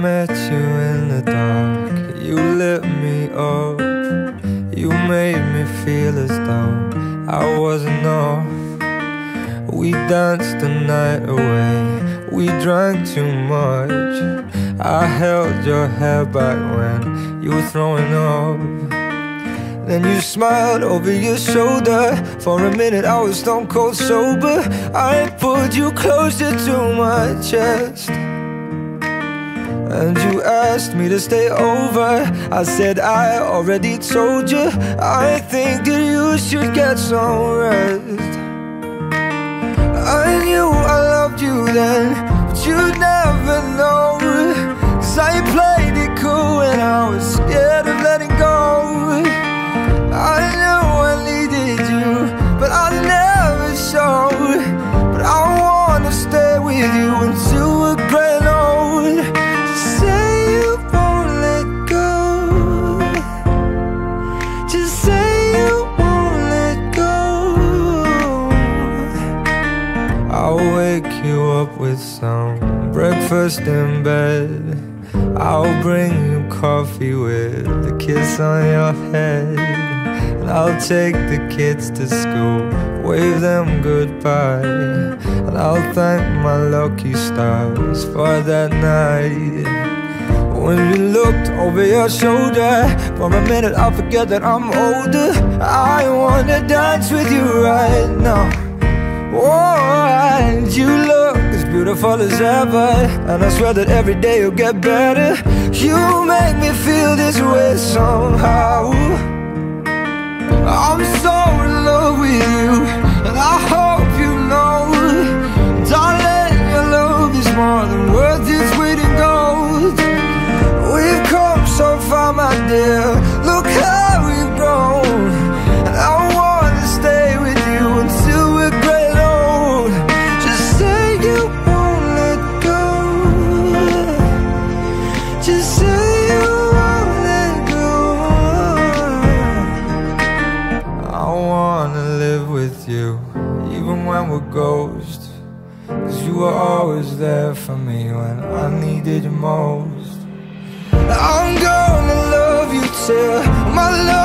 met you in the dark, you lit me up. You made me feel as though I wasn't off. We danced the night away, we drank too much. I held your hair back when you were throwing up. Then you smiled over your shoulder. For a minute I was stone cold sober. I pulled you closer to my chest, and you asked me to stay over. I said I already told you, I think that you should get some rest. I knew I loved you then, but you'd never know, 'cause I played it cool when I was scared of letting go. I knew I needed you, but I never showed. But I wanna stay with you until we're gray and old. Just say you won't let go. Just say you won't let go. I'll wake you up with some breakfast in bed. I'll bring you coffee with a kiss on your head. And I'll take the kids to school, wave them goodbye. And I'll thank my lucky stars for that night. When you looked over your shoulder, for a minute I forget that I'm older. I wanna dance with you right now. Oh, and you look as beautiful as ever, and I swear that every day you'll get better. You make me feel this way somehow. I'm so in love with you, and I hope you know, darling, your love is more than worth its weight in gold. We've come so far, my dear, look how we've grown. And I wanna stay with you until we're gray and old. Just say you won't let go. Just say you won't let go. I wanna live with you, even when we're ghosts, 'cause you were always there for me when I needed you most. I'm gonna love you till my love